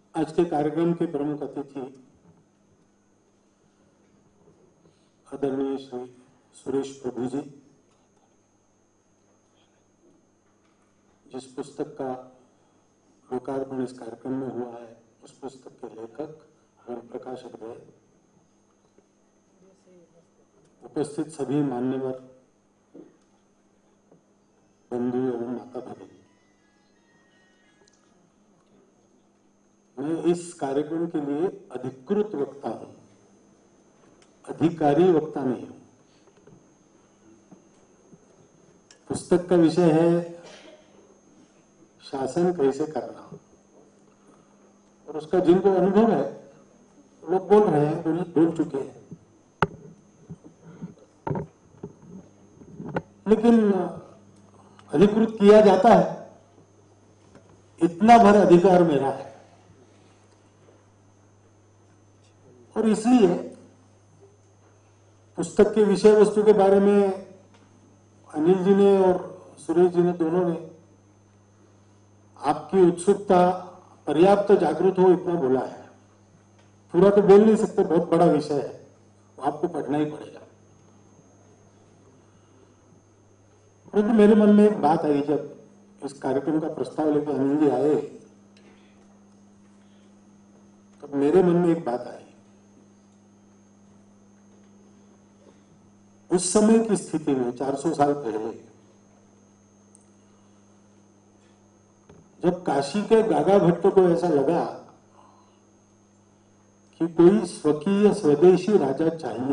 आज के कार्यक्रम के प्रमुख अतिथि आदरणीय श्री सुरेश प्रभु जी, जिस पुस्तक का लोकार्पण इस कार्यक्रम में हुआ है उस पुस्तक के लेखक और प्रकाशक रहे, उपस्थित सभी मान्यवर बंधु एवं माता भगिनी, मैं इस कार्यक्रम के लिए अधिकृत वक्ता हूं, अधिकारी वक्ता नहीं हूं। पुस्तक का विषय है शासन कैसे करना, और उसका जिनको अनुभव है लोग बोल रहे हैं, बोल चुके हैं, लेकिन अधिकृत किया जाता है, इतना भर अधिकार मेरा है। और इसलिए पुस्तक के विषय वस्तु के बारे में अनिल जी ने और सुरेश जी ने दोनों ने आपकी उत्सुकता पर्याप्त जागृत हो इतना बोला है। पूरा तो बोल नहीं सकते, बहुत बड़ा विषय है, आपको पढ़ना ही पड़ेगा। परंतु मेरे मन में एक बात आई, जब इस कार्यक्रम का प्रस्ताव लेकर अनिल जी आए तब मेरे मन में एक बात आई। उस समय की स्थिति में 400 साल पहले जब काशी के गागा भट्ट को ऐसा लगा कि कोई स्वकीय स्वदेशी राजा चाहिए,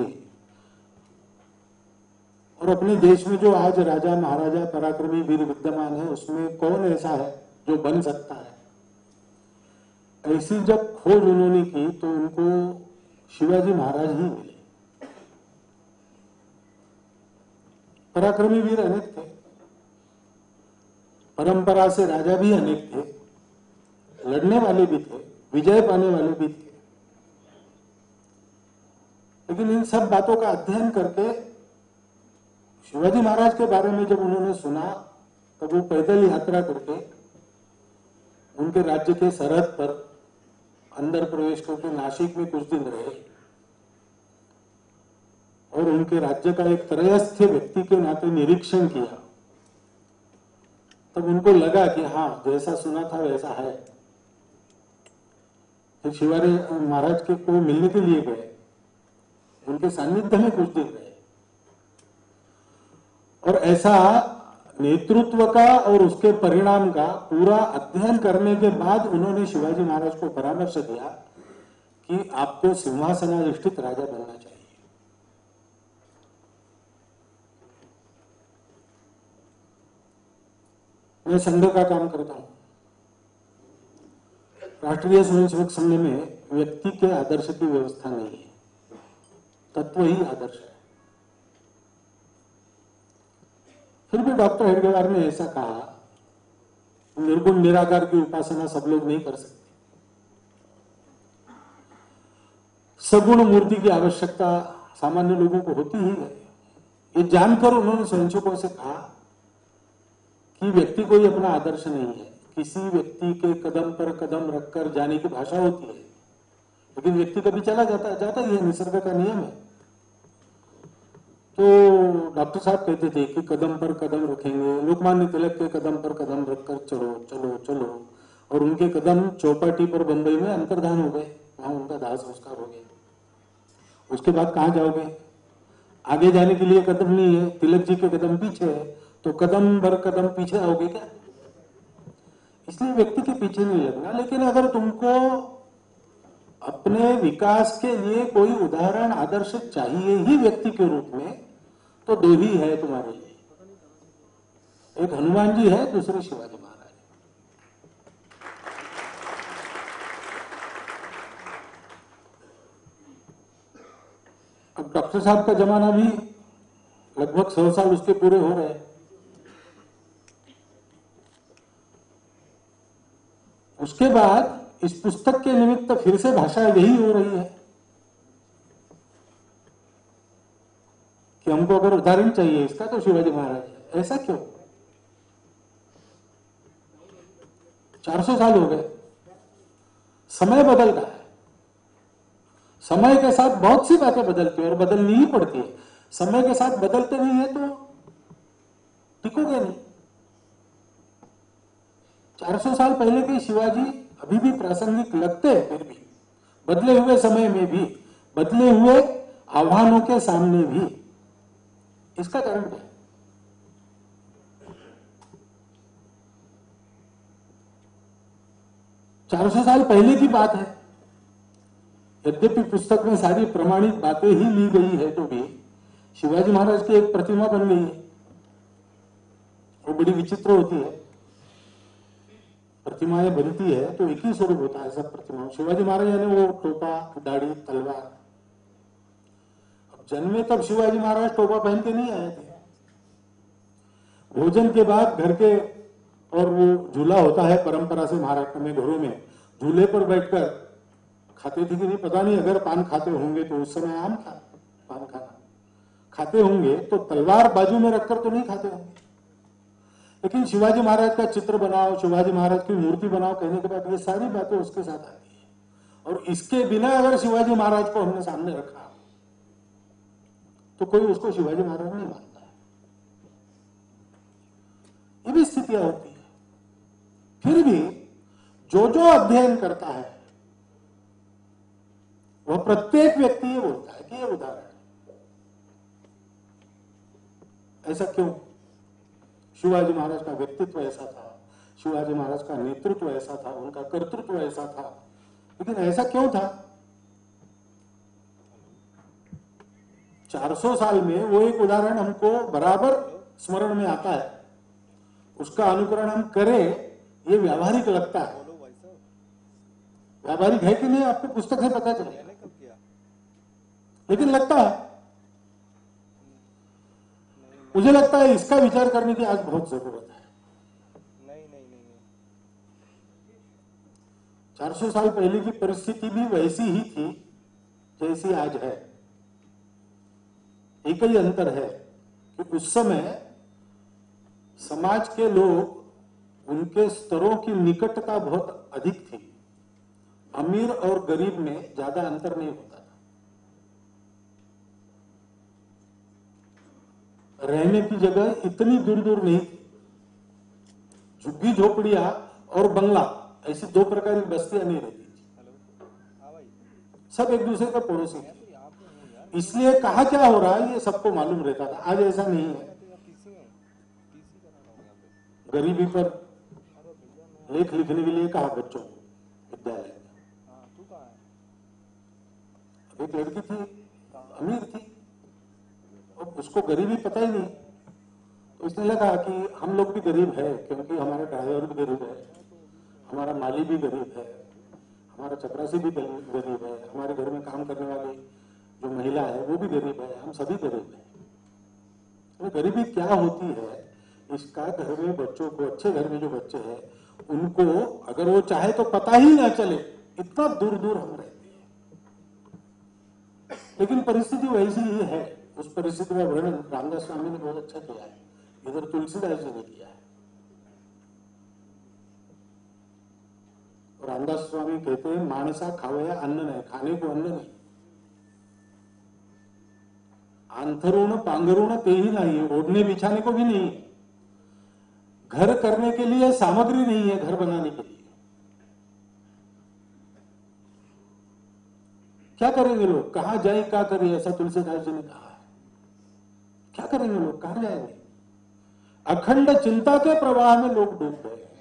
और अपने देश में जो आज राजा महाराजा पराक्रमी वीर विद्यमान है उसमें कौन ऐसा है जो बन सकता है, ऐसी जब खोज उन्होंने की तो उनको शिवाजी महाराज ही मिले। पराक्रमी वीर अनेक थे, परंपरा से राजा भी अनेक थे, लड़ने वाले भी थे, विजय पाने वाले भी थे, लेकिन इन सब बातों का अध्ययन करके शिवाजी महाराज के बारे में जब उन्होंने सुना तब वो पैदल यात्रा करके उनके राज्य के सरहद पर अंदर प्रवेश करके नासिक में कुछ दिन रहे और उनके राज्य का एक त्रयस्थ व्यक्ति के नाते निरीक्षण किया, तब उनको लगा कि हाँ, जैसा सुना था वैसा है। फिर शिवाजी महाराज के को मिलने के लिए गए, उनके सानिध्य में कुछ दिन रहे, और ऐसा नेतृत्व का और उसके परिणाम का पूरा अध्ययन करने के बाद उन्होंने शिवाजी महाराज को परामर्श दिया कि आपको सिंहासनाधिष्ठित राजा बनना चाहिए। मैं संघ का काम करता हूं। राष्ट्रीय स्वयंसेवक संघ में व्यक्ति के आदर्श की व्यवस्था नहीं है, तत्व ही आदर्श है। फिर भी डॉक्टर हेडगेवार ने ऐसा कहा, निर्गुण निराकार की उपासना सब लोग नहीं कर सकते, सगुण मूर्ति की आवश्यकता सामान्य लोगों को होती ही है। ये जानकर उन्होंने स्वयंसेवकों से कहा कि व्यक्ति कोई अपना आदर्श नहीं है, किसी व्यक्ति के कदम पर कदम रखकर जाने की भाषा होती है, लेकिन व्यक्ति कभी चला जाता ही है, निसर्ग का नियम है। तो डॉक्टर साहब कहते थे कि कदम पर कदम रखेंगे, लोकमान्य तिलक के कदम पर कदम रखकर चलो चलो चलो, और उनके कदम चौपाटी पर बंबई में अंतर्धान हो गए, वहां उनका दाह संस्कार हो गया। उसके बाद कहां जाओगे? आगे जाने के लिए कदम नहीं है, तिलक जी के कदम पीछे है, तो कदम भर कदम पीछे आओगे क्या? इसलिए व्यक्ति के पीछे नहीं लगना, लेकिन अगर तुमको अपने विकास के लिए कोई उदाहरण आदर्श चाहिए ही व्यक्ति के रूप में, तो दो ही है तुम्हारे लिए, एक हनुमान जी है, दूसरे शिवाजी महाराज। अब डॉक्टर साहब का जमाना भी लगभग 100 साल उसके पूरे हो रहे हैं। उसके बाद इस पुस्तक के निमित्त फिर से भाषा यही हो रही है कि हमको अगर उदाहरण चाहिए इसका तो शिवाजी महाराज। ऐसा क्यों? 400 साल हो गए, समय बदलता है, समय के साथ बहुत सी बातें बदलती है और बदलनी ही पड़ती है। समय के साथ बदलते नहीं है तो टिकोगे नहीं। 400 साल पहले के शिवाजी अभी भी प्रासंगिक लगते हैं, फिर भी बदले हुए समय में भी, बदले हुए आह्वानों के सामने भी। इसका कारण क्या है? 400 साल पहले की बात है। यद्यपि पुस्तक में सारी प्रमाणित बातें ही ली गई है तो भी शिवाजी महाराज की एक प्रतिमा बन गई है। वो बड़ी विचित्र होती है। प्रतिमाएं बनती है तो एक ही स्वरूप होता है सब प्रतिमाओं। शिवाजी महाराज यानी वो टोपा, दाढ़ी, तलवार। अब जन्मे तब शिवाजी महाराज टोपा पहन के नहीं आए थे। भोजन के बाद घर के, और वो झूला होता है परंपरा से महाराष्ट्र में घरों में, झूले पर बैठकर खाते थे कि नहीं पता नहीं। अगर पान खाते होंगे तो उस समय आम था पान खाना, खाते होंगे तो तलवार बाजू में रखकर तो नहीं खाते होंगे। लेकिन शिवाजी महाराज का चित्र बनाओ, शिवाजी महाराज की मूर्ति बनाओ कहने के बाद ये सारी बातें उसके साथ आती है। और इसके बिना अगर शिवाजी महाराज को हमने सामने रखा तो कोई उसको शिवाजी महाराज नहीं मानता है। ये भी स्थितियां होती है। फिर भी जो जो अध्ययन करता है वह प्रत्येक व्यक्ति ये बोलता है कि ये उदाहरण है। ऐसा क्यों? शिवाजी महाराज का व्यक्तित्व ऐसा था, शिवाजी महाराज का नेतृत्व ऐसा था, उनका कर्तृत्व ऐसा था। लेकिन ऐसा क्यों था? 400 साल में वो एक उदाहरण हमको बराबर स्मरण में आता है। उसका अनुकरण हम करें ये व्यावहारिक लगता है। व्यावहारिक है कि नहीं आपको पुस्तक से पता चलेगा, लेकिन लगता है। मुझे लगता है इसका विचार करने की आज बहुत जरूरत है। 400 साल पहले की परिस्थिति भी वैसी ही थी जैसी आज है। एक ही अंतर है कि उस समय समाज के लोग, उनके स्तरों की निकटता बहुत अधिक थी। अमीर और गरीब में ज्यादा अंतर नहीं होता था। रहने की जगह इतनी दूर दूर नहीं थी। झुग्गी झोपड़ियां और बंगला ऐसी दो प्रकार की बस्तियां नहीं रहती थी। सब एक दूसरे का पड़ोसी थे। इसलिए कहा क्या हो रहा है ये सबको मालूम रहता था। आज ऐसा नहीं है। गरीबी पर लेख लिखने के लिए कहा बच्चों को विद्यालय में। एक लड़की थी, अमीर थी, और उसको गरीबी पता ही नहीं। तो इसने लगा कि हम लोग भी गरीब है, क्योंकि हमारा ड्राइवर भी गरीब है, हमारा माली भी गरीब है, हमारा चपरासी भी गरीब है, हमारे घर में काम करने वाली जो महिला है वो भी गरीब है, हम सभी गरीब हैं। तो गरीबी क्या होती है इसका घर में बच्चों को, अच्छे घर में जो बच्चे हैं उनको अगर वो चाहे तो पता ही ना चले, इतना दूर दूर हम रहते हैं। लेकिन परिस्थिति वैसी ही है। उस परिस्थिति का वर्णन रामदास स्वामी ने बहुत अच्छा किया है, इधर तुलसीदास जी ने किया है। रामदास स्वामी कहते हैं मानसा खावया अन्न नहीं, खाने को अन्न नहीं, आंथरुण पांगरुण ते ही नहीं, ओढ़ने बिछाने को भी नहीं, घर करने के लिए सामग्री नहीं है, घर बनाने के लिए। क्या करेंगे लोग, कहां जाए, क्या करें, ऐसा तुलसीदास जी ने कहा है। क्या करेंगे लोग, कहां जाएंगे? अखंड चिंता के प्रवाह में लोग डूब गए हैं।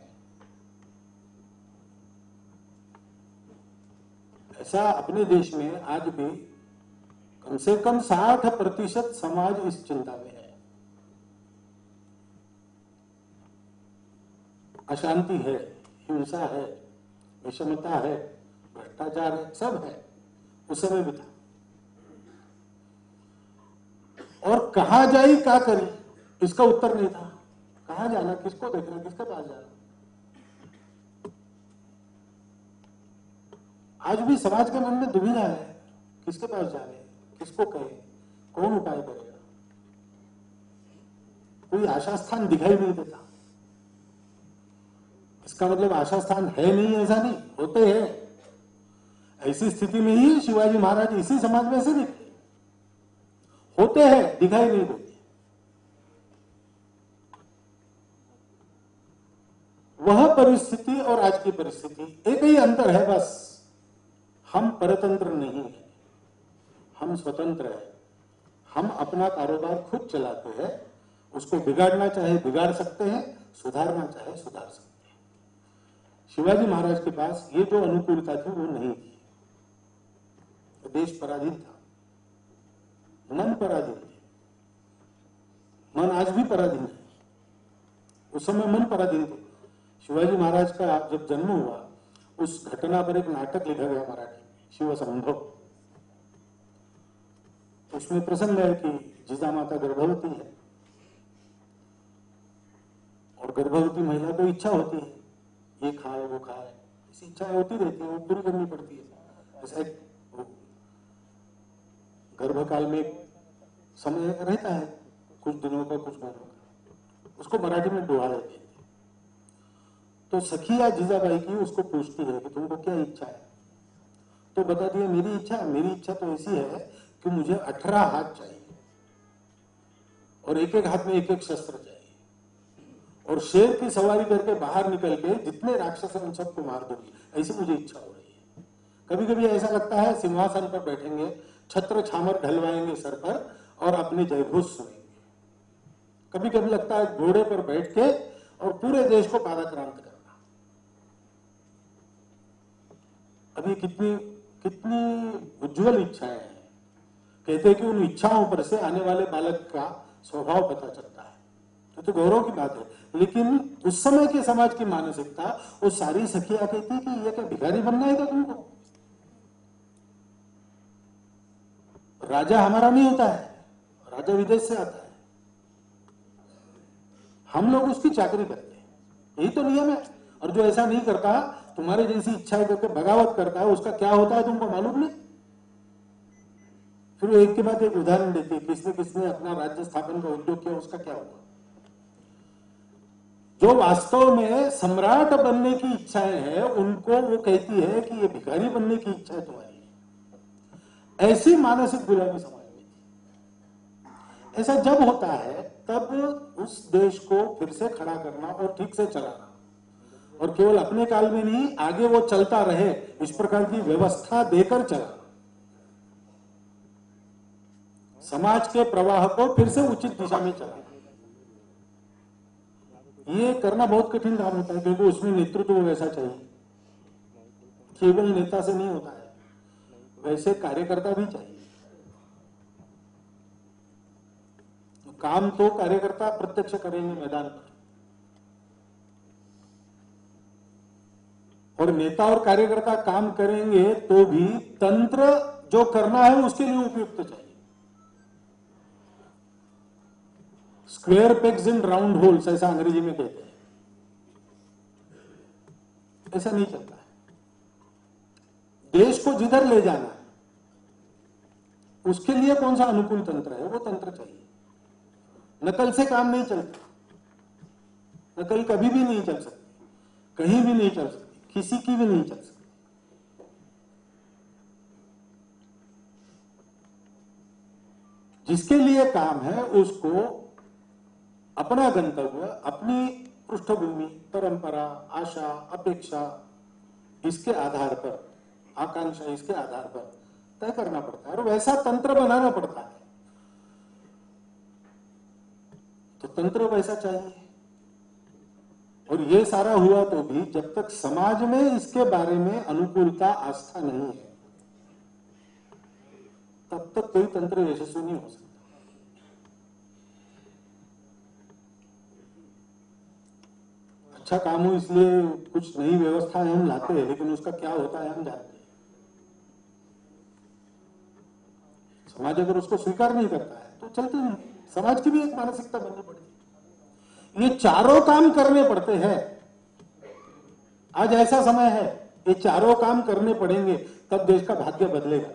ऐसा अपने देश में आज भी कम से कम 60% समाज इस चिंता में है। अशांति है, हिंसा है, विषमता है, भ्रष्टाचार है, सब है। उस समय भी था। और कहां जाई क्या करी इसका उत्तर नहीं था। कहां जाना, किसको देखना, किसके पास जाना। आज भी समाज के मन में दुविधा है, किसके पास जाए, किसको कहे, कौन उपाय करेगा। कोई आशा स्थान दिखाई नहीं देता। इसका मतलब आशा स्थान है नहीं ऐसा नहीं, होते हैं, ऐसी स्थिति में ही शिवाजी महाराज इसी समाज में से निकले, होते हैं, दिखाई नहीं देते। वह परिस्थिति और आज की परिस्थिति एक ही अंतर है बस, हम परतंत्र नहीं हैं, हम स्वतंत्र हैं। हम अपना कारोबार खुद चलाते हैं, उसको बिगाड़ना चाहे बिगाड़ सकते हैं, सुधारना चाहे सुधार सकते हैं। शिवाजी महाराज के पास ये जो अनुकूलता थी वो नहीं थी। देश पराधीन था, मन पराधीन थे, मन आज भी पराधीन है, उस समय मन पराधीन थे। शिवाजी महाराज का जब जन्म हुआ, उस घटना पर एक नाटक लिखा गया मराठी में, शिव संभव। उसमें प्रसंग है कि जिजामाता गर्भवती है और गर्भवती महिला को इच्छा होती है, ये खाए वो खाए, ऐसी इच्छा होती रहती है, वो पूरी करनी पड़ती है। ऐसा एक गर्भकाल में एक समय रहता है, कुछ दिनों का कुछ महीनों का, उसको मराठी में डोहा लेते हैं। तो सखिया जीजाबाई की उसको पूछती है कि तुमको क्या इच्छा है, तो बता दिया मेरी इच्छा तो ऐसी है कि मुझे 18 हाथ चाहिए और एक एक हाथ में एक एक शस्त्र चाहिए और शेर की सवारी करके बाहर निकल के जितने राक्षस हैं उन सबको मार दूंगी, ऐसी मुझे इच्छा हो रही है। कभी कभी ऐसा लगता है सिंहासन पर बैठेंगे, छत्र छामर ढलवाएंगे सर पर और अपने जयघोष सुनेंगे। कभी कभी लगता है घोड़े पर बैठ के और पूरे देश को पादाक्रांत करना। अभी कितनी कितनी उज्जवल इच्छाएं हैं। कहते हैं कि उन इच्छाओं पर से आने वाले बालक का स्वभाव पता चलता है, तो गौरव की बात है। लेकिन उस समय के समाज की मानसिकता, वो सारी सखियां कहती कि ये क्या भिखारी बनना है क्या तुमको? राजा हमारा नहीं होता है, राजा विदेश से आता है, हम लोग उसकी चाकरी करते हैं, यही तो नियम है। और जो ऐसा नहीं करता, तुम्हारे जैसी इच्छाएं करके बगावत करता है, उसका क्या होता है तुमको मालूम नहीं। फिर वो एक के बाद एक उदाहरण देती है, किसने किसने अपना राज्य स्थापन का उद्योग किया, उसका क्या हुआ। जो वास्तव में सम्राट बनने की इच्छाएं हैं, उनको वो कहती है कि ये भिखारी बनने की इच्छा है तुम्हारी। ऐसी मानसिक गुलामी समाज में थी। ऐसा जब होता है तब उस देश को फिर से खड़ा करना और ठीक से चलाना, और केवल अपने काल में नहीं, आगे वो चलता रहे, इस प्रकार की व्यवस्था देकर चलाना, समाज के प्रवाह को फिर से उचित दिशा में चलाना, ये करना बहुत कठिन काम होता है, क्योंकि उसमें नेतृत्व वैसा चाहिए। केवल नेता से नहीं होता है, वैसे कार्यकर्ता भी चाहिए। काम तो कार्यकर्ता प्रत्यक्ष करेंगे मैदान पर, और नेता और कार्यकर्ता काम करेंगे तो भी तंत्र जो करना है उसके लिए उपयुक्त चाहिए। Square pegs in round holes, ऐसा अंग्रेजी में कहते हैं। ऐसा नहीं चलता है। देश को जिधर ले जाना है उसके लिए कौन सा अनुकूल तंत्र है, वो तंत्र चाहिए। नकल से काम नहीं चलता, नकल कभी भी नहीं चल सकती, कहीं भी नहीं चल सकती, किसी की भी नहीं चल सकती। जिसके लिए काम है उसको अपना गंतव्य, अपनी पृष्ठभूमि, परंपरा, आशा, अपेक्षा, इसके आधार पर, आकांक्षा, इसके आधार पर तय करना पड़ता है और वैसा तंत्र बनाना पड़ता है। तो तंत्र वैसा चाहिए। और ये सारा हुआ तो भी जब तक समाज में इसके बारे में अनुकूलता, आस्था नहीं है, तब तक कोई तंत्र यशस्वी नहीं हो सकता। अच्छा काम हो इसलिए कुछ नई व्यवस्थाएं हम लाते हैं, लेकिन उसका क्या होता है हम जानते हैं। समाज अगर उसको स्वीकार नहीं करता है तो चलती नहीं। समाज की भी एक मानसिकता बननी पड़ती। ये चारों काम करने पड़ते हैं। आज ऐसा समय है, ये चारों काम करने पड़ेंगे, तब देश का भाग्य बदलेगा।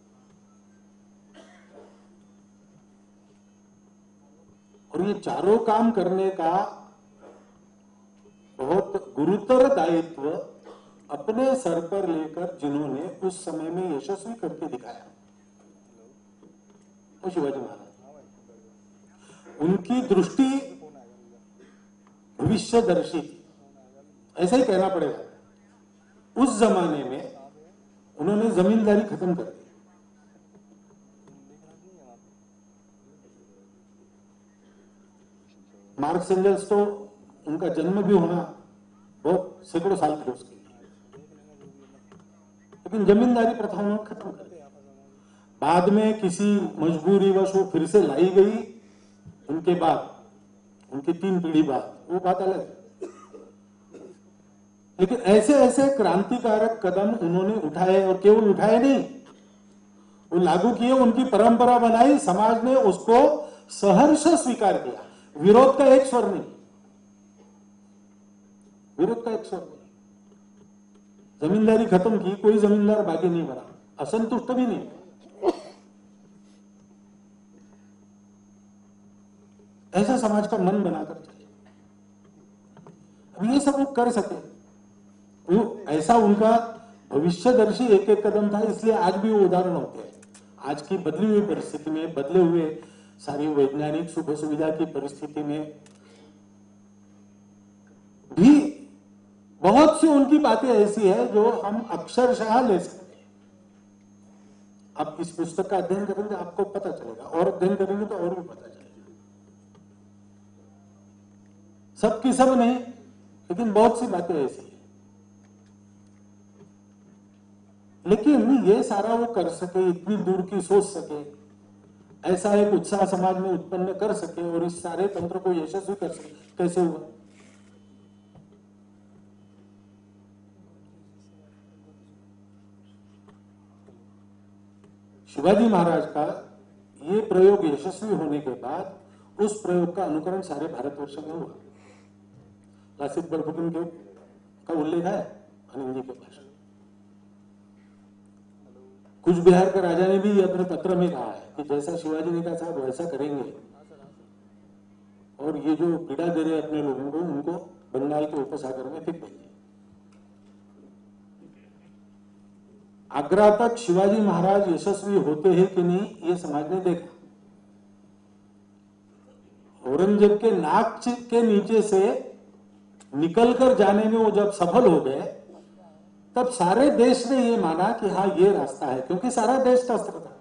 और ये चारों काम करने का बहुत गुरुतर दायित्व अपने सर पर लेकर जिन्होंने उस समय में यशस्वी करके दिखाया वो शिवाजी महाराज। उनकी दृष्टि भविष्यदर्शी, ऐसा ही कहना पड़ेगा। उस जमाने में उन्होंने जमींदारी खत्म कर दी। मार्क्स एंजेल्स तो उनका जन्म भी होना बहुत सैकड़ों साल थे उसके लिए, लेकिन जमींदारी प्रथा उन्होंने खत्म कर दी। बाद में किसी मजबूरीवश वो फिर से लाई गई, उनके बाद उनकी 3 पीढ़ी बाद, वो बात अलग है। लेकिन ऐसे ऐसे क्रांतिकारक कदम उन्होंने उठाए, और केवल उठाए नहीं, वो लागू किए, उनकी परंपरा बनाई, समाज ने उसको सहर्ष स्वीकार किया। विरोध का एक स्वर नहीं, विरोध का एक स्वर नहीं। जमींदारी खत्म की, कोई जमींदार बागी नहीं बना, असंतुष्ट भी नहीं। ऐसा समाज का मन बनाकर चले। अब ये सब वो कर सके, वो ऐसा उनका भविष्यदर्शी एक एक कदम था, इसलिए आज भी वो उदाहरण होते हैं। आज की बदली हुई परिस्थिति में, बदले हुए सारी वैज्ञानिक सुख सुविधा की परिस्थिति में भी बहुत सी उनकी बातें ऐसी है जो हम अक्षरशः ले सकते हैं। आप इस पुस्तक का अध्ययन करेंगे आपको पता चलेगा, और अध्ययन करेंगे तो और भी पता चलेगा। सबकी सब नहीं, लेकिन बहुत सी बातें ऐसी है। लेकिन ये सारा वो कर सके, इतनी दूर की सोच सके, ऐसा एक उत्साह समाज में उत्पन्न कर सके, और इस सारे तंत्र को यशस्वी कर सके, कैसे हुआ? शिवाजी महाराज का ये प्रयोग यशस्वी होने के बाद उस प्रयोग का अनुकरण सारे भारतवर्ष में हुआ। लासित बरफुकन का उल्लेख है आनंद जी के भाषण। कुछ बिहार के राजा ने भी अपने पत्र में कहा है कि जैसा शिवाजी ने कहा साहब वैसा करेंगे, और ये जो पीड़ा दे रहे अपने लोगों को, उनको बंगाल के उपसागर में फेंक देंगे। आगरा तक शिवाजी महाराज यशस्वी होते हैं कि नहीं, ये समाज ने देखा। औरंगजेब के नाक के नीचे से निकलकर जाने में वो जब सफल हो गए, तब सारे देश ने ये माना कि हाँ ये रास्ता है, क्योंकि सारा देश शस्त्र था।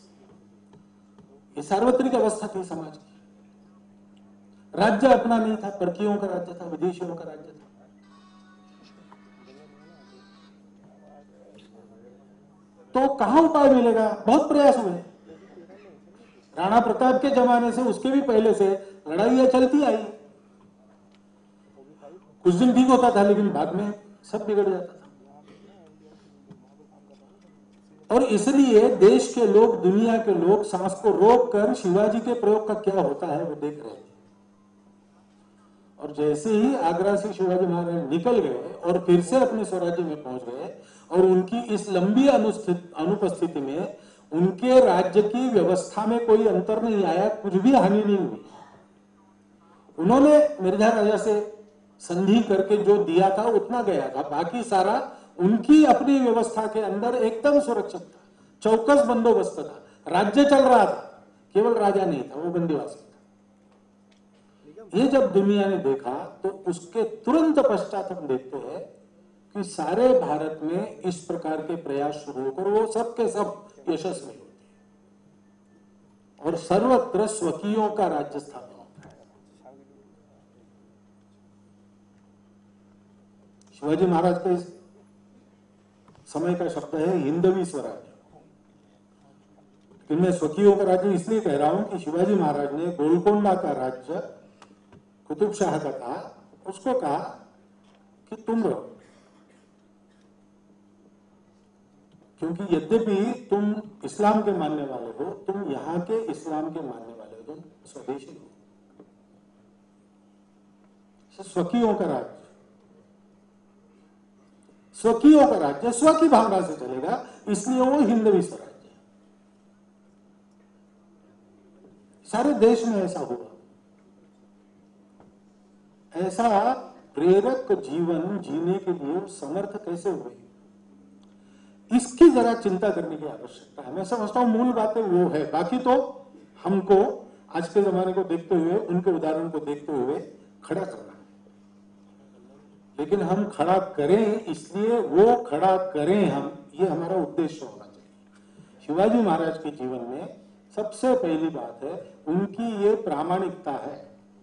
ये सार्वत्रिक अवस्था थी समाज की। राज्य अपना नहीं था, परकियों का राज्य था, विदेशियों का राज्य था। तो कहां उपाय मिलेगा? बहुत प्रयास हुए। राणा प्रताप के जमाने से, उसके भी पहले से लड़ाइयां चलती आई। कुछ दिन ठीक होता था, लेकिन बाद में सब बिगड़ जाता था। और इसलिए देश के लोग, दुनिया के लोग सांस को रोक कर शिवाजी के प्रयोग का क्या होता है वो देख रहे थे। और जैसे ही आगरा से शिवाजी महाराज निकल गए और फिर से अपने स्वराज्य में पहुंच गए, और उनकी इस लंबी अनुपस्थिति में उनके राज्य की व्यवस्था में कोई अंतर नहीं आया, कुछ भी हानि नहीं हुई। उन्होंने मिर्जा राजा से संधि करके जो दिया था उतना गया था, बाकी सारा उनकी अपनी व्यवस्था के अंदर एकदम सुरक्षित था, चौकस बंदोबस्त था, राज्य चल रहा था, केवल राजा नहीं था, वो बंदीवास था। ये जब दुनिया ने देखा तो उसके तुरंत पश्चात हम देखते हैं कि सारे भारत में इस प्रकार के प्रयास शुरू होकर वो सब के सब यशस्वी होते हैं, और सर्वत्र स्वकीयों का राज्य स्थापन होता है। शिवाजी महाराज के समय का शब्द है हिंदवी स्वराज्य। मैं स्वकीयों का राज्य इसलिए कह रहा हूं कि शिवाजी महाराज ने गोलकोंडा का राज्य कुतुब शाह का था, उसको कहा कि तुम रहो, क्योंकि यद्यपि तुम इस्लाम के मानने वाले हो, तुम यहां के इस्लाम के मानने वाले हो, तुम स्वदेशी हो। स्वकीयों का राज्य, स्वकीयों का राज्य स्व की भावना से चलेगा, इसलिए वो हिंदवी स्वराज्य। सारे देश में ऐसा हुआ। ऐसा प्रेरक जीवन जीने के लिए समर्थ कैसे हुए, इसकी जरा चिंता करने की आवश्यकता है। मैं समझता हूं मूल बातें वो है, बाकी तो हमको आज के जमाने को देखते हुए, उनके उदाहरण को देखते हुए खड़ा करना है। लेकिन हम खड़ा करें, इसलिए वो खड़ा करें हम, ये हमारा उद्देश्य होना चाहिए। शिवाजी महाराज के जीवन में सबसे पहली बात है उनकी ये प्रामाणिकता है।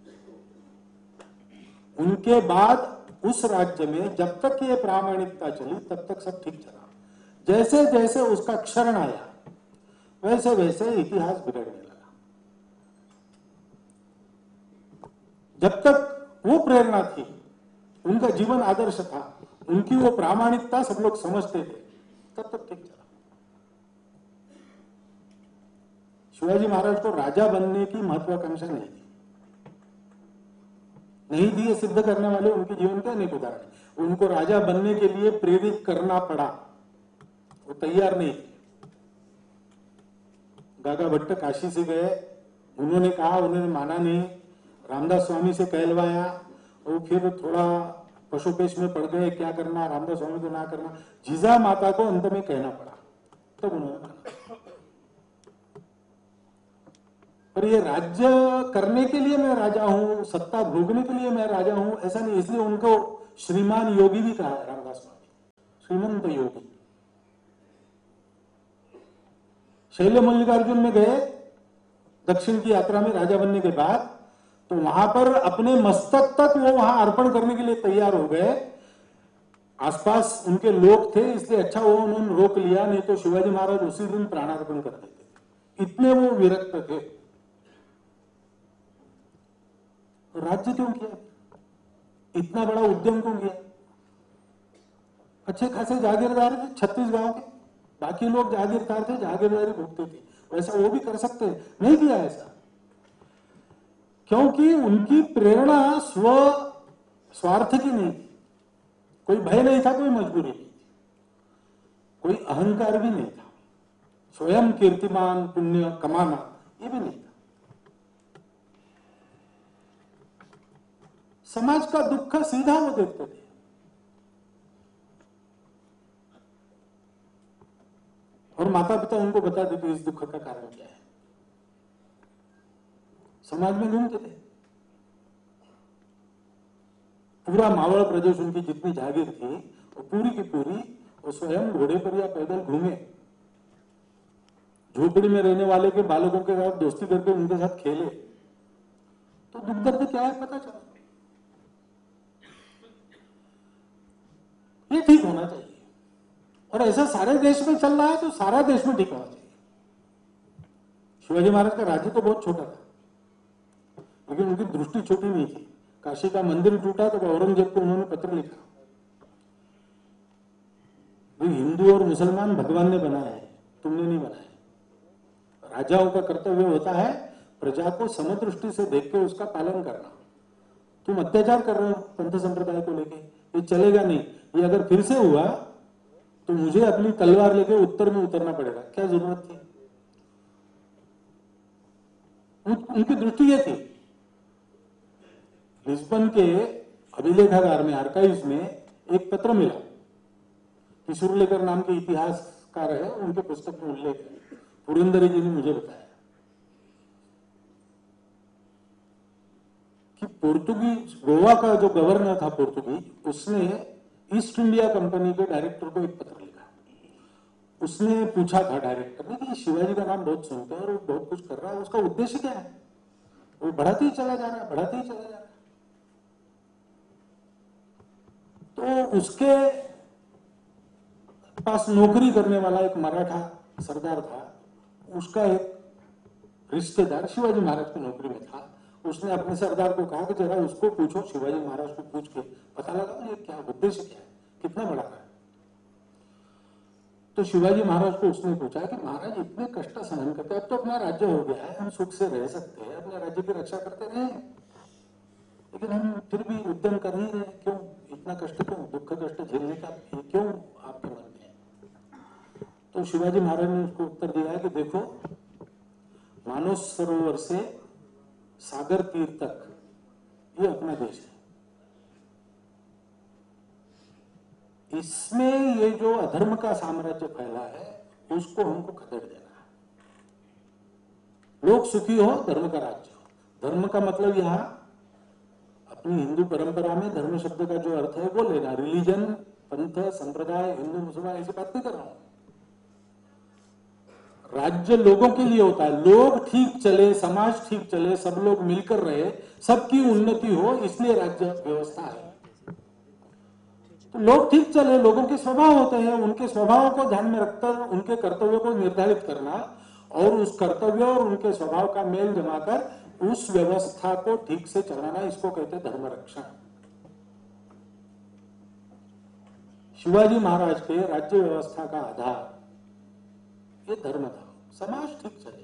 उनके बाद उस राज्य में जब तक ये प्रामाणिकता चली तब तक सब ठीक चला। जैसे जैसे उसका क्षरण आया वैसे वैसे इतिहास बिगड़ने लगा। जब तक वो प्रेरणा थी, उनका जीवन आदर्श था, उनकी वो प्रामाणिकता सब लोग समझते थे, तब तक ठीक चला। शिवाजी महाराज को राजा बनने की महत्वाकांक्षा नहीं दी, सिद्ध करने वाले उनके जीवन के अनेक उदाहरण। उनको राजा बनने के लिए प्रेरित करना पड़ा, वो तैयार नहीं थे। गागा भट्ट काशी से गए, उन्होंने कहा, उन्होंने माना नहीं। रामदास स्वामी से कहलवाया, वो फिर थोड़ा पशुपेश में पड़ गए, क्या करना, रामदास स्वामी को ना करना। जीजा माता को अंत में कहना पड़ा, तब उन्होंने माना। पर ये राज्य करने के लिए मैं राजा हूं, सत्ता भोगने के लिए मैं राजा हूं, ऐसा नहीं। इसलिए उनको श्रीमान योगी भी कहा है रामदास स्वामी, श्रीमंत योगी। शैल मल्लिकार्जुन में गए दक्षिण की यात्रा में राजा बनने के बाद, तो वहां पर अपने मस्तक तक वो वहां अर्पण करने के लिए तैयार हो गए। आसपास उनके लोग थे, इसलिए अच्छा वो उन्होंने रोक लिया, नहीं तो शिवाजी महाराज उसी दिन प्राणार्पण कर देते, इतने वो विरक्त थे। तो राज्य क्यों किया, इतना बड़ा उद्यम क्यों किया? अच्छे खासे जागीरदार थे 36 गांव के, बाकी लोग जागीरदार थे, जागीरदारी भोगते थे, वैसा वो भी कर सकते, नहीं किया ऐसा। क्योंकि उनकी प्रेरणा स्वार्थ की नहीं थी, कोई भय नहीं था, कोई मजबूरी नहीं थी, कोई अहंकार भी नहीं था, स्वयं कीर्तिमान पुण्य कमाना ये भी नहीं था। समाज का दुख सीधा वो देखते थे। और माता पिता उनको बता देते इस दुख का कारण क्या है। समाज में घूमते थे, पूरा मावड़ प्रदेश उनकी जितनी जागीर थी वो पूरी की पूरी वो स्वयं घोड़े पर या पैदल घूमे, झोपड़ी में रहने वाले के बालकों के साथ दोस्ती करके उनके साथ खेले। तो दुख दर्द क्या है पता चला। ये ठीक होना चाहिए, और ऐसा सारे देश में चल रहा है तो सारा देश में ठीक होना चाहिए। शिवाजी महाराज का राज्य तो बहुत छोटा था, लेकिन उनकी दृष्टि छोटी नहीं थी। काशी का मंदिर टूटा तो औरंगजेब को उन्होंने पत्र लिखा, हिंदू और मुसलमान भगवान ने बनाया है, तुमने नहीं बनाया। राजाओं का कर्तव्य होता है प्रजा को समदृष्टि से देख के उसका पालन करना। तुम अत्याचार कर रहे हो पंथ संप्रदाय को लेके, ये चलेगा नहीं। ये अगर फिर से हुआ तो मुझे अपनी तलवार लेके उत्तर में उतरना पड़ेगा, क्या जरूरत थी? उनकी दृष्टि ये थी। लिस्बन के अभिलेखागार में, आर्काइव्स में एक पत्र मिला, किशोरलेकर नाम के इतिहासकार है, उनके पुस्तक में उल्लेख है, पुरंदरी जी ने मुझे बताया कि पोर्तुगीज गोवा का जो गवर्नर था पोर्तुगीज, उसने ईस्ट इंडिया कंपनी के डायरेक्टर को एक पत्र लिखा। उसने पूछा था डायरेक्टर ने कि शिवाजी का नाम बहुत सुनते हैं और वो बहुत कुछ कर रहा है, उसका उद्देश्य क्या है? वो बढ़ाते ही चला जा रहा है, बढ़ाते ही चला जा रहा है। तो उसके पास नौकरी करने वाला एक मराठा सरदार था, उसका एक रिश्तेदार शिवाजी महाराज की नौकरी में था। उसने अपने सरदार को कहा कि जरा उसको पूछो, शिवाजी महाराज को पूछ के पता लगा ये क्या उद्देश्य क्या है, कितना बड़ा है। तो शिवाजी महाराज को उसने पूछा कि महाराज इतने कष्ट सहन करते, अब तो अपना राज्य हो गया है, हम सुख से रह सकते हैं, अपने राज्य की रक्षा करते रहे, लेकिन हम फिर भी उद्यम कर ही रहे, क्यों इतना कष्ट, क्यों दुख कष्ट झेलने का क्यों आपके मन में? तो शिवाजी महाराज ने उसको उत्तर दिया कि देखो, मानस सरोवर से सागर तीर तक ये अपना देश है, इसमें ये जो अधर्म का साम्राज्य फैला है उसको हमको खदेड़ देना है। लोग सुखी हो, धर्म का राज्य हो। धर्म का मतलब यहां अपनी हिंदू परंपरा में धर्म शब्द का जो अर्थ है वो लेना। रिलीजन, पंथ, संप्रदाय, हिंदू मुसलमान ऐसी बात नहीं कर रहा हूं। राज्य लोगों के लिए होता है। लोग ठीक चले, समाज ठीक चले, सब लोग मिलकर रहे, सबकी उन्नति हो, इसलिए राज्य व्यवस्था है। तो लोग ठीक चले, लोगों के स्वभाव होते हैं, उनके स्वभाव को ध्यान में रखकर उनके कर्तव्यों को निर्धारित करना और उस कर्तव्य और उनके स्वभाव का मेल जमाकर उस व्यवस्था को ठीक से चलाना, इसको कहते हैं धर्म रक्षा। शिवाजी महाराज के राज्य व्यवस्था का आधार ये धर्म था। समाज ठीक चले,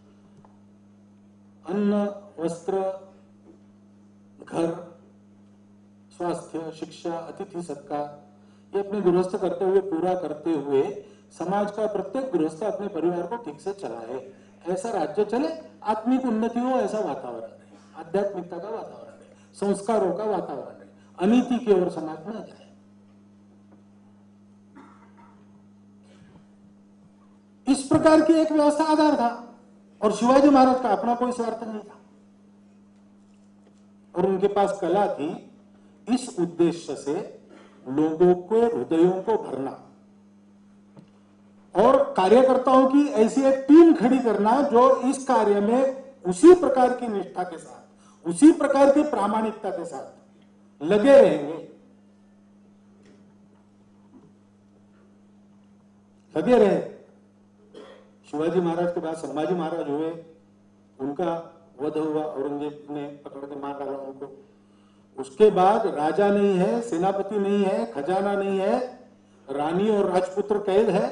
अन्न, वस्त्र, घर, स्वास्थ्य, शिक्षा, अतिथि सत्कार, ये अपने गृहस्थ कर्तव्य पूरा करते हुए समाज का प्रत्येक गृहस्थ अपने परिवार को ठीक से चलाए, ऐसा राज्य चले, आत्मिक उन्नति हो, ऐसा वातावरण है, आध्यात्मिकता का वातावरण है, संस्कारों का वातावरण है, अनीति की ओर समाज न जाए। इस प्रकार की एक व्यवस्था आधार था और शिवाजी महाराज का अपना कोई स्वार्थ नहीं था और उनके पास कला थी इस उद्देश्य से लोगों के हृदयों को भरना और कार्यकर्ताओं की ऐसी एक टीम खड़ी करना जो इस कार्य में उसी प्रकार की निष्ठा के साथ, उसी प्रकार की प्रामाणिकता के साथ लगे रहेंगे, लगे रहे। शिवाजी महाराज के बाद संभाजी महाराज हुए, उनका वध हुआ, औरंगजेब ने पकड़ के मार डाला उनको। उसके बाद राजा नहीं है, सेनापति नहीं है, खजाना नहीं है, रानी और राजपुत्र कैद है।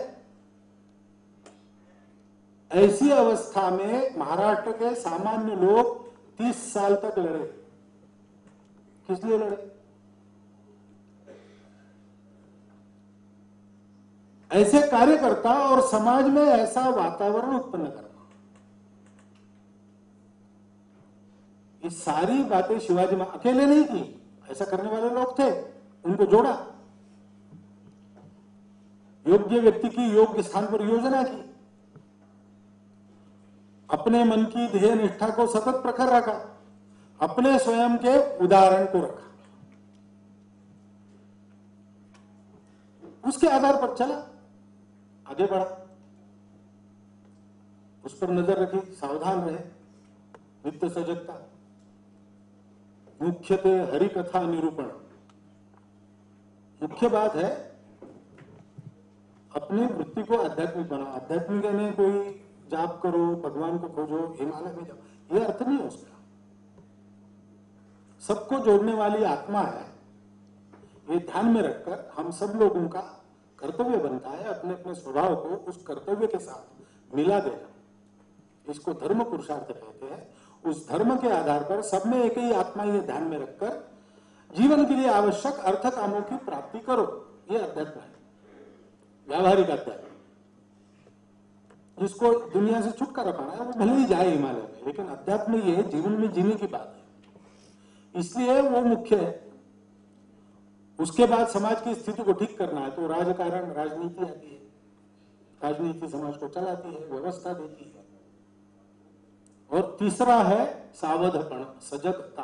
ऐसी अवस्था में महाराष्ट्र के सामान्य लोग 30 साल तक लड़े। किस लिए लड़े? ऐसे कार्यकर्ता और समाज में ऐसा वातावरण उत्पन्न करना। ये सारी बातें शिवाजी अकेले नहीं की, ऐसा करने वाले लोग थे, उनको जोड़ा। योग्य व्यक्ति की योग्य स्थान पर योजना की, अपने मन की ध्येय निष्ठा को सतत प्रखर रखा, अपने स्वयं के उदाहरण को रखा, उसके आधार पर चला, आगे बढ़ा, उस पर नजर रखी, सावधान रहे, नित्य सजगता, मुख्यतः हरि कथा निरूपण। मुख्य बात है अपनी वृत्ति को आध्यात्मिक बनाओ। आध्यात्मिक यानी कोई जाप करो, भगवान को खोजो, हिमालय में जाओ, ये अर्थ नहीं है उसका। सबको जोड़ने वाली आत्मा है, ये ध्यान में रखकर हम सब लोगों का कर्तव्य बनता है अपने अपने स्वभाव को उस कर्तव्य के साथ मिला देना। इसको धर्म पुरुषार्थ कहते हैं। उस धर्म के आधार पर सब में एक ही आत्मा, ये ध्यान में रखकर जीवन के लिए आवश्यक अर्थ कामों की प्राप्ति करो। ये अध्यात्म है, व्यावहारिक अध्यात्म। जिसको दुनिया से छुटकारा पाना है वो भले ही जाए हिमालय में, लेकिन अध्यात्म ये जीवन में जीने की बात है, इसलिए वो मुख्य है। उसके बाद समाज की स्थिति को ठीक करना है तो राजकारण, राजनीति आती है। राजनीति समाज को चलाती है, व्यवस्था देती है। और तीसरा है सावधपन, सजगता,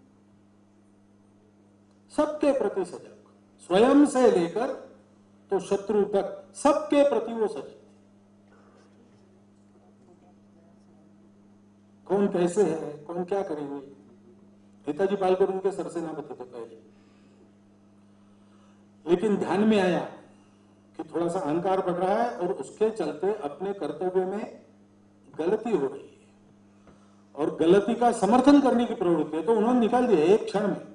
सबके प्रति सजग, स्वयं से लेकर तो शत्रु तक सबके प्रति वो सजग। कौन कैसे है, कौन क्या करेंगे। नेताजी पालकर उनके सरसेनापति थे पहले, लेकिन ध्यान में आया कि थोड़ा सा अहंकार बढ़ रहा है और उसके चलते अपने कर्तव्य में गलती हो रही है और गलती का समर्थन करने की प्रवृत्ति है, तो उन्होंने निकाल दिया एक क्षण में।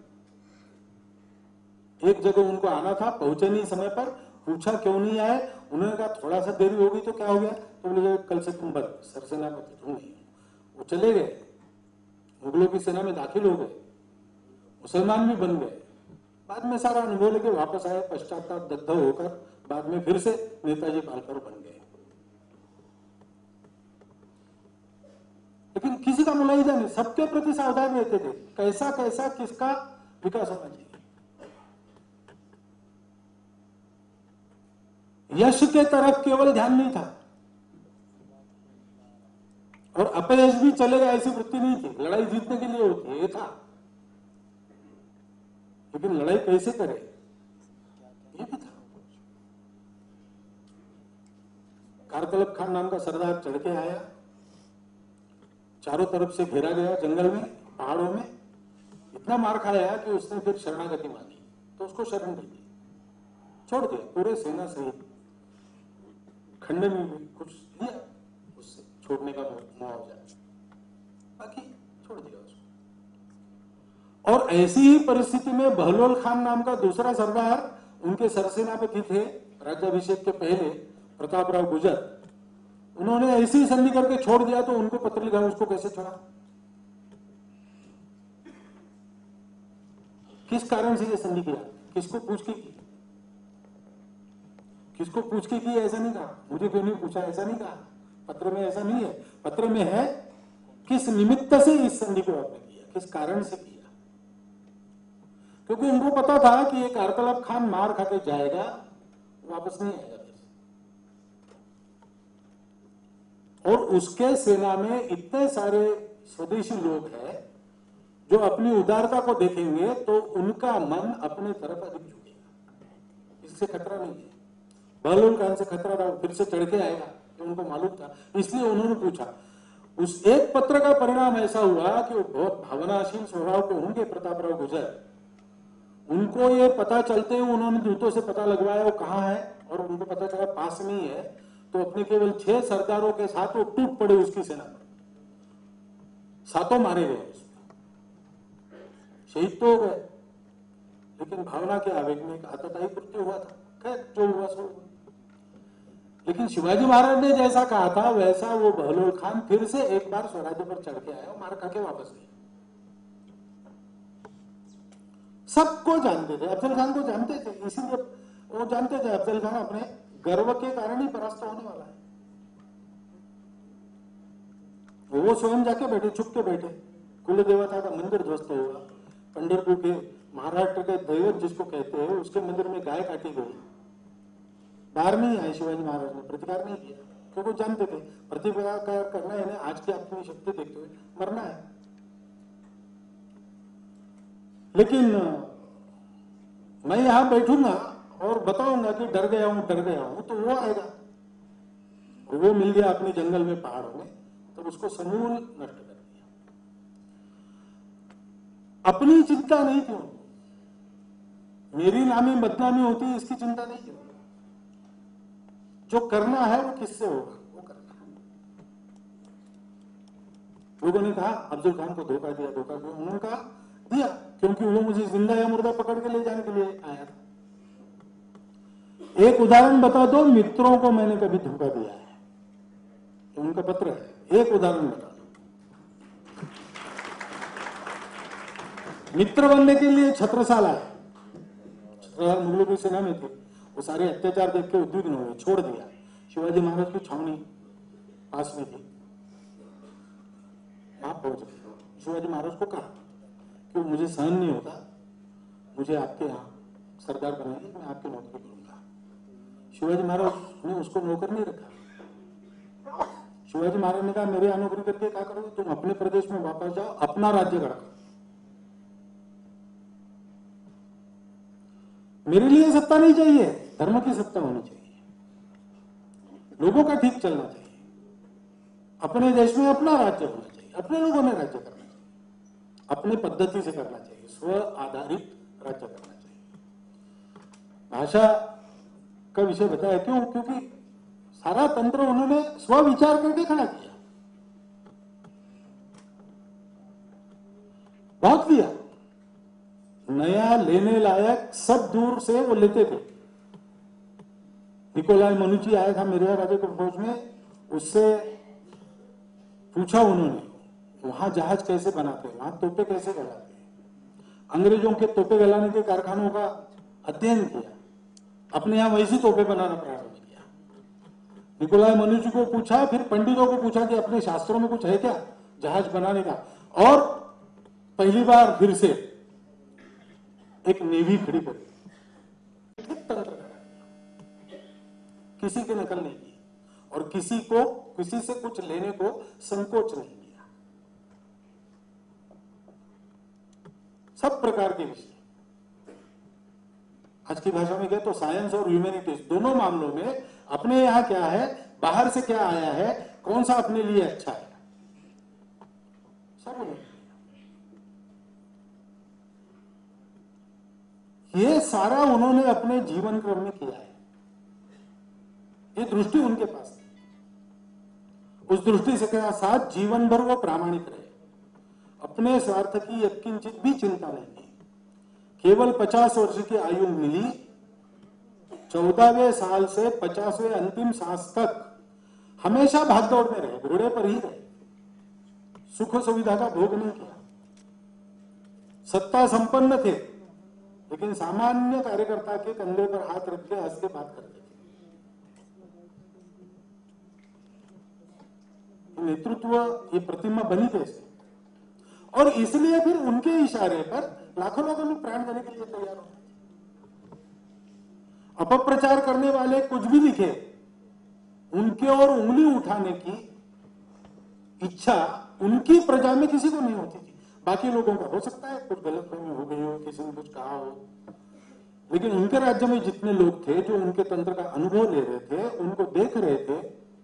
एक जगह उनको आना था, पहुंचे नहीं समय पर, पूछा क्यों नहीं आए, उन्होंने कहा थोड़ा सा देरी हो गई तो क्या हो गया, तो बोले कल से तुम बंद, सरसेनापति तुम नहीं। वो चले गए, मुगलों की सेना में दाखिल हो गए, मुसलमान भी बन गए। बाद में सारा अनुभव लेके वापस आए, पश्चाताप दग्ध होकर बाद में फिर से नेताजी पालकर बन गए। लेकिन किसी का मुलाहिजा नहीं, सबके प्रति सावधान रहते थे, कैसा कैसा किसका विकास होना चाहिए। यश के तरफ केवल ध्यान नहीं था और अपयश भी चलेगा ऐसी वृत्ति नहीं थी। लड़ाई जीतने के लिए होती है, ये था। लेकिन लड़ाई कैसे करे ये भी था। कारतलब खान नाम का सरदार चढ़ के आया, चारों तरफ से घेरा गया, जंगल में, पहाड़ों में। इतना मार खाया कि उसने फिर शरणागति मांगी, तो उसको शरण दे दी, छोड़ दिया पूरे सेना सहित। खंडन में कुछ लिया उससे, छोड़ने का मुआवजा, बाकी छोड़ दिया उसको। और ऐसी ही परिस्थिति में बहलोल खान नाम का दूसरा सरदार, उनके सरसेनापति थे राज्याभिषेक के पहले, प्रतापराव गुजर, उन्होंने ऐसी संधि करके छोड़ दिया, तो उनको पत्र लिखा, उसको कैसे छोड़ा, किस कारण से ये संधि किया, किसको पूछ के की, किसको पूछ के की, ऐसा नहीं कहा, मुझे क्यों नहीं पूछा ऐसा नहीं कहा, पत्र में ऐसा नहीं है। पत्र में है किस निमित्त से इस संधि को आपने किया, किस कारण से किया। क्योंकि उनको पता था कि ये कारतलब खान मार खा के जाएगा, वापस नहीं आएगा। और उसके सेना में इतने सारे स्वदेशी लोग हैं जो अपनी उदारता को देखेंगे तो उनका मन अपने तरफ अधिक झुकेगा। इससे खतरा नहीं है। बहलोल खान से खतरा था, फिर से चढ़ के आएगा, तो उनको मालूम था, इसलिए उन्होंने पूछा। उस एक पत्र का परिणाम ऐसा हुआ कि वो बहुत भावनाशील स्वभाव के होंगे प्रतापराव गुजर, उनको ये पता चलते हुए उन्होंने दूतों से पता लगवाया वो कहाँ है, और उनको पता चला पास में ही है। तो अपने केवल 6 सरदारों के साथ वो टूट पड़े उसकी सेना पर, 7 मारे गए, शहीद तो हो गए, लेकिन भावना के आवेग में आतताई मृत्यु हुआ था। खैर जो हुआ सो हुआ। लेकिन शिवाजी महाराज ने जैसा कहा था वैसा वो बहलोल खान फिर से एक बार स्वराज्य पर चढ़ के आया, मार खा के वापस गया। सबको जानते थे, अफजल खान को जानते थे, इसीलिए वो जानते थे अफजल खान अपने गर्व के कारण ही परास्त होने वाला है। वो स्वयं जाके बैठे, छुप के बैठे, कुल देवता का मंदिर ध्वस्त हुआ, पंढरपुर के महाराष्ट्र के दैवत जिसको कहते हैं उसके मंदिर में गाय काटी गई, बाहर नहीं आए शिवाजी महाराज ने, प्रतिकार नहीं किया, क्योंकि जानते थे प्रतिकार करना है, आज की अपनी शक्ति देखते हुए मरना है। लेकिन मैं यहां बैठूंगा और बताऊंगा कि डर गया हूं, तो वो आएगा, वो मिल गया अपने जंगल में, पहाड़ों में, तो उसको समूल नष्ट कर दिया। अपनी चिंता नहीं थी, मेरी नामी बदनामी होती इसकी चिंता नहीं थी। जो करना है वो किससे होगा, वो करना है। लोगों ने कहा अफजल खान को धोखा दिया, उन्होंने कहा दिया, क्योंकि वो मुझे जिंदा या मुर्दा पकड़ के ले जाने के लिए आया था। एक उदाहरण बता दो मित्रों को मैंने कभी धोखा दिया है, तो उनका पत्र है, एक उदाहरण बता दो। मित्र बनने के लिए छत्रसाल आए, छत्रसाल मुगलों की सेना में थे, वो सारे अत्याचार देख के उद्विग्न हुए, छोड़ दिया। शिवाजी महाराज की छावनी पास में थी, वहां पहुंच गए। शिवाजी महाराज को कहा कि मुझे सहन नहीं होता, मुझे आपके यहाँ सरदार बनाइए, मैं आपकी नौकरी करूंगा। शिवाजी महाराज ने उसको नौकर नहीं रखा। शिवाजी महाराज ने कहा मेरे यहाँ नौकरी करके क्या करोगे, तुम अपने प्रदेश में वापस जाओ, अपना राज्य गढ़ो। मेरे लिए सत्ता नहीं चाहिए, धर्म की सत्ता होनी चाहिए, लोगों का ठीक चलना चाहिए, अपने देश में अपना राज्य होना चाहिए, अपने लोगों में राज्य करना चाहिए, अपने पद्धति से करना चाहिए, स्व आधारित राज्य करना चाहिए। भाषा का विषय बताया क्यों, क्योंकि सारा तंत्र उन्होंने स्व विचार करके खड़ा किया, बहुत किया, नया लेने लायक सब दूर से वो लेते थे। निकोलाई मनुची आया था मेरे राजे को फौज में, उससे पूछा उन्होंने वहां जहाज कैसे बनाते हैं, वहां तोपे कैसे गलाते हैं, अंग्रेजों के तोपे गलाने के कारखानों का अध्ययन किया, अपने यहां वैसी तोपे बनाना प्रारंभ किया। निकोलाई मनुची को पूछा, फिर पंडितों को पूछा कि अपने शास्त्रों में कुछ है क्या जहाज बनाने का, और पहली बार फिर से एक नेवी खड़ी करी। किसी की नकल नहीं की और किसी से कुछ लेने को संकोच नहीं किया। सब प्रकार के विषय आज की भाषा में कहे तो साइंस और ह्यूमैनिटीज दोनों मामलों में अपने यहां क्या है, बाहर से क्या आया है, कौन सा अपने लिए अच्छा है, सब ये सारा उन्होंने अपने जीवन क्रम में किया है। ये दृष्टि उनके पास थी। उस दृष्टि से क्या साथ जीवन भर वो प्रामाणिक रहे, अपने स्वार्थ की यत्किंचित भी चिंता नहीं की। केवल 50 वर्ष की आयु मिली, 14वें साल से 50वें अंतिम सांस तक हमेशा भागदौड़ में रहे, घोड़े पर ही रहे, सुख सुविधा का भोग नहीं किया। सत्ता संपन्न थे लेकिन सामान्य कार्यकर्ता के कंधे पर हाथ रख के हंस के बात करते थे। नेतृत्व ये प्रतिमा बनी कैसे, और इसलिए फिर उनके इशारे पर लाखों लोग प्राण देने के लिए तैयार हो। अपप्रचार करने वाले कुछ भी लिखे, उनके और उंगली उठाने की इच्छा उनकी प्रजा में किसी को नहीं होती थी। बाकी लोगों का हो सकता है कुछ गलतफहमी हो गई हो, किसी ने कुछ कहा हो, लेकिन उनके राज्य में जितने लोग थे जो उनके तंत्र का अनुभव ले रहे थे, उनको देख रहे थे,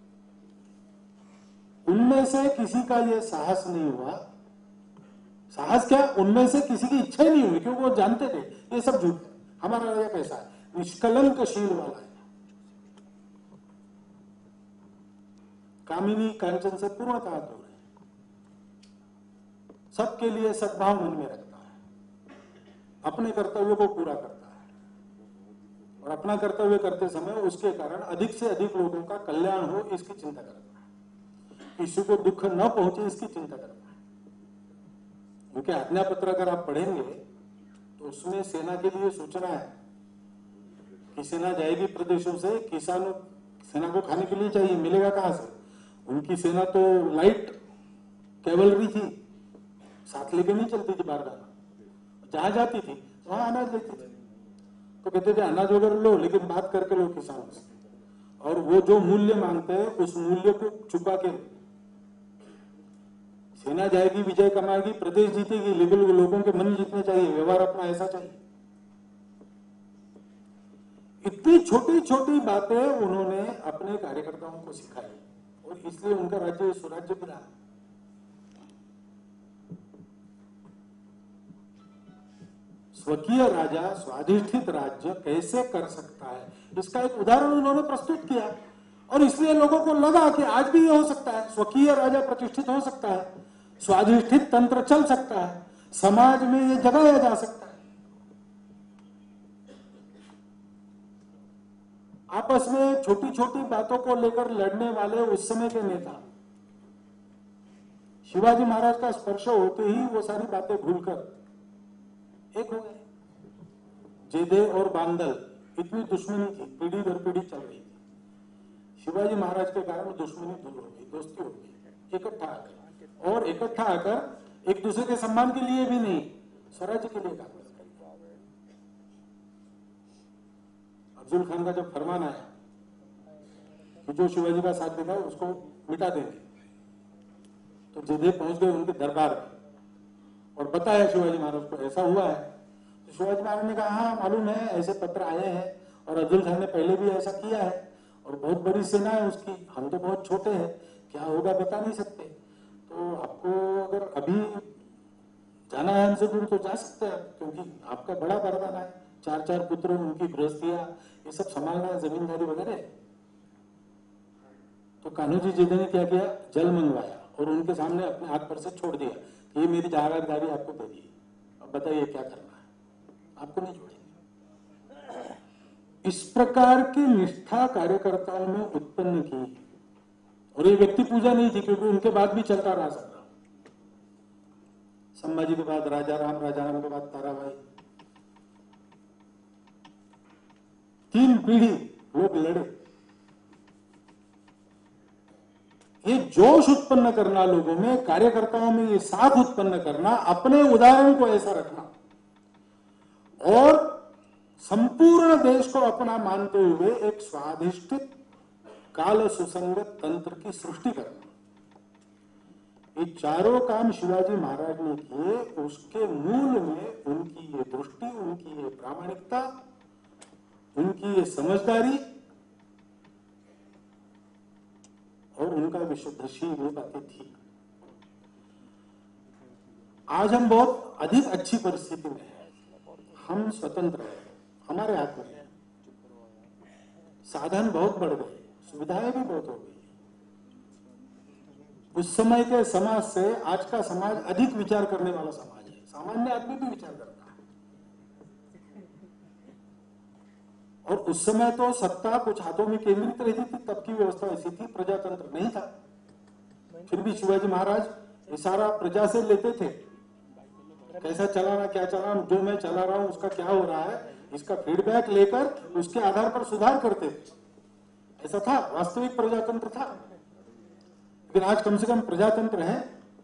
उनमें से किसी का यह साहस नहीं हुआ। साहस क्या, उनमें से किसी की इच्छा ही नहीं हुई, क्योंकि वो जानते थे ये सब झूठ है। हमारा राजा कैसा है, निष्कलंकशील वाला है, कामिनी कांचन से पूर्णतः दूर है, सबके लिए सद्भाव मन में रखता है, अपने कर्तव्यों को पूरा करता है और अपना कर्तव्य करते समय उसके कारण अधिक से अधिक लोगों का कल्याण हो इसकी चिंता करता है, किसी को दुख न पहुंचे इसकी चिंता करता है। उनके आज्ञा पत्र अगर आप पढ़ेंगे तो उसमें सेना के लिए सूचना है कि सेना जाएगी प्रदेशों से, किसानों सेना को खाने के लिए चाहिए, मिलेगा कहां से। उनकी सेना तो लाइट कैवलरी थी, साथ लेके नहीं चलती थी बारगाह, जहां जाती थी वहां अनाज लेती थी। तो कहते थे अनाज वगैरह लो लेकिन बात करके लो किसानों से, और वो जो मूल्य मांगते हैं उस मूल्य को चुका के। सेना जाएगी, विजय कमाएगी, प्रदेश जीतेगी, लेकिन लोगों के मन जीतने चाहिए, व्यवहार अपना ऐसा चाहिए। इतनी छोटी छोटी बातें उन्होंने अपने कार्यकर्ताओं को सिखाई और इसलिए उनका राज्य स्वराज्य भी रहा। स्वकीय राजा स्वाधिष्ठित राज्य कैसे कर सकता है, इसका एक उदाहरण उन्होंने प्रस्तुत किया और इसलिए लोगों को लगा कि आज भी ये हो सकता है, स्वकीय राजा प्रतिष्ठित हो सकता है, स्वाधिष्ठित तंत्र चल सकता है, समाज में ये जगाया जा सकता है। आपस में छोटी छोटी बातों को लेकर लड़ने वाले उस समय के नेता शिवाजी महाराज का स्पर्श होते ही वो सारी बातें भूलकर एक हो गए। जेदे और बांदल इतनी दुश्मनी थी, पीढ़ी दर पीढ़ी चल रही थी, शिवाजी महाराज के कारण दुश्मनी दूर हो गई, दोस्ती हो गई, इकट्ठा आ गए और इकट्ठा आकर एक दूसरे के सम्मान के लिए भी नहीं, स्वराज्य के लिए काम करते। अफजल खान का जब फरमान आया कि जो शिवाजी का साथ देगा उसको मिटा देंगे, तो जेदे पहुंच गए उनके दरबार में और बताया शिवाजी महाराज को ऐसा हुआ है। तो शिवाजी महाराज ने कहा हाँ मालूम है, ऐसे पत्र आए हैं और अफजल खान ने पहले भी ऐसा किया है और बहुत बड़ी सेना है उसकी, हम तो बहुत छोटे हैं, क्या होगा बता नहीं सकते, तो आपको अगर अभी जाना है हमसे दूर तो जा सकते हैं, क्योंकि आपका बड़ा बरदान है, 4 पुत्र, उनकी गृहस्थियां, ये सब संभालना है, जमींदारी वगैरह। तो कान्होजी जेदे ने क्या किया, जल मंगवाया और उनके सामने अपने हाथ पर से छोड़ दिया, ये मेरी जागीरदारी आपको दे दी, अब बताइए क्या करना है, आपको नहीं छोड़ेंगे। इस प्रकार की निष्ठा कार्यकर्ताओं में उत्पन्न की और ये व्यक्ति पूजा नहीं थी, क्योंकि उनके बाद भी चलता रहा सब। संभाजी के बाद राजा राम के बाद ताराबाई, 3 पीढ़ी लोग लड़े। ये जोश उत्पन्न करना लोगों में, कार्यकर्ताओं में ये साथ उत्पन्न करना, अपने उदाहरण को ऐसा रखना और संपूर्ण देश को अपना मानते हुए एक स्वाधिष्ठित काल सुसंगत तंत्र की सृष्टि करना, ये चारों काम शिवाजी महाराज ने किए। उसके मूल में उनकी ये दृष्टि, उनकी ये प्रामाणिकता, उनकी ये समझदारी और उनका विशुद्धशील ये बातें थी। आज हम बहुत अधिक अच्छी परिस्थिति में हैं, हम स्वतंत्र हैं, हमारे हाथ में है, साधन बहुत बढ़ गए, सुविधाएं भी बहुत हो गई। उस समय के समाज से आज का समाज अधिक विचार करने वाला समाज है, सामान्य आदमी भी विचार करता है। और उस समय तो सत्ता कुछ हाथों में केंद्रित रहती थी, तब की व्यवस्था ऐसी थी, प्रजातंत्र नहीं था। फिर भी शिवाजी महाराज इशारा प्रजा से लेते थे, कैसा चलाना, क्या चलाना, जो मैं चला रहा हूं उसका क्या हो रहा है, इसका फीडबैक लेकर उसके आधार पर सुधार करते थे। ऐसा था, वास्तविक प्रजातंत्र था। लेकिन आज कम से कम प्रजातंत्र है,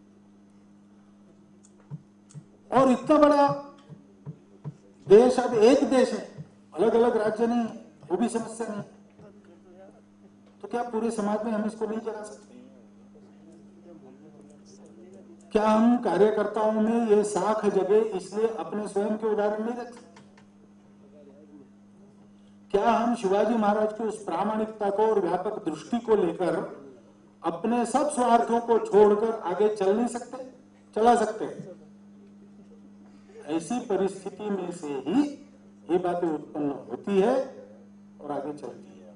और इतना बड़ा देश अब एक देश है, अलग अलग राज्य नहीं, वो भी समस्या नहीं। तो क्या पूरे समाज में हम इसको नहीं चला सकते? क्या हम कार्यकर्ताओं में ये साख जगे इसलिए अपने स्वयं के उदाहरण नहीं रख सकते? क्या हम शिवाजी महाराज की उस प्रामाणिकता को और व्यापक दृष्टि को लेकर अपने सब स्वार्थों को छोड़कर आगे चल नहीं सकते, चला सकते? ऐसी परिस्थिति में से ही ये बातें उत्पन्न होती है और आगे चलती है।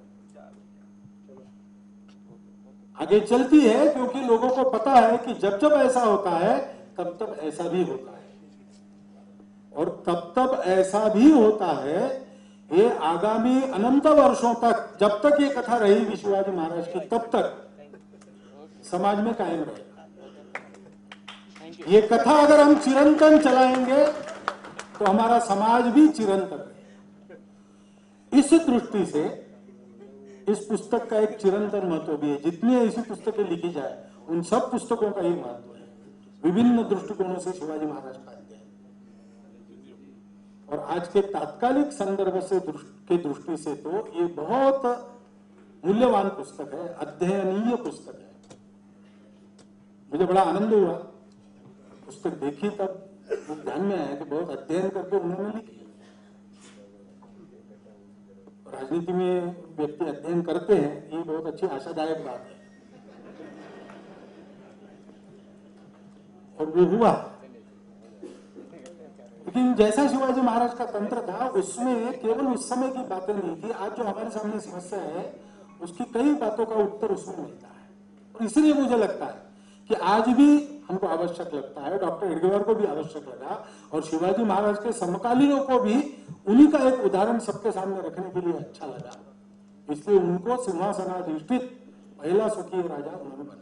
आगे चलती है क्योंकि लोगों को पता है कि जब जब ऐसा होता है तब तब ऐसा भी होता है, और तब तब ऐसा भी होता है। ये आगामी अनंत वर्षों तक, जब तक ये कथा रहेगी शिवाजी महाराज की, तब तक समाज में कायम रहेगा। ये कथा अगर हम चिरंतन चलाएंगे तो हमारा समाज भी चिरंतन रहेगा। इस दृष्टि से इस पुस्तक का एक चिरंतन महत्व भी है। जितनी ऐसी पुस्तकें लिखी जाए उन सब पुस्तकों का ही महत्व है। विभिन्न दृष्टिकोणों से शिवाजी महाराज का अध्ययन, और आज के तात्कालिक संदर्भ से की दृष्टि से तो ये बहुत मूल्यवान पुस्तक है, अध्ययनीय पुस्तक है। मुझे बड़ा आनंद हुआ पुस्तक देखी, तब ध्यान में आया कि बहुत अध्ययन करके उन्होंने लिखी। राजनीति में व्यक्ति अध्ययन करते हैं, ये बहुत अच्छी आशादायक बात है, और वो हुआ। लेकिन जैसा शिवाजी महाराज का तंत्र था, उसमें केवल उस समय की बातें नहीं थी। आज जो हमारे सामने समस्या है उसकी कई बातों का उत्तर उसमें मिलता है। और इसलिए मुझे लगता है कि आज भी हमको आवश्यक लगता है, डॉक्टर हेडगेवार को भी आवश्यक लगा, और शिवाजी महाराज के समकालीनों को भी उन्हीं का एक उदाहरण सबके सामने रखने के लिए अच्छा लगा। इसलिए उनको सिंहासनाधिष्ठित पहला स्वकीय राजा उन्होंने बनाया।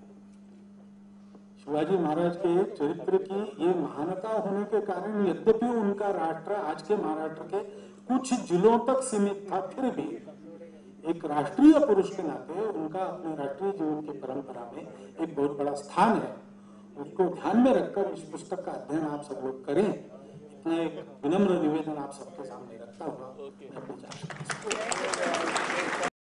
शिवाजी महाराज के चरित्र की ये महानता होने के कारण, यद्यपि उनका राष्ट्र आज के महाराष्ट्र के कुछ जिलों तक सीमित था, फिर भी एक राष्ट्रीय पुरुष के नाते उनका अपने राष्ट्रीय जीवन की परंपरा में एक बहुत बड़ा स्थान है। उसको ध्यान में रखकर इस पुस्तक का अध्ययन आप सब लोग करें, इतना एक विनम्र निवेदन आप सबके सामने रखता हुआ मैं अपनी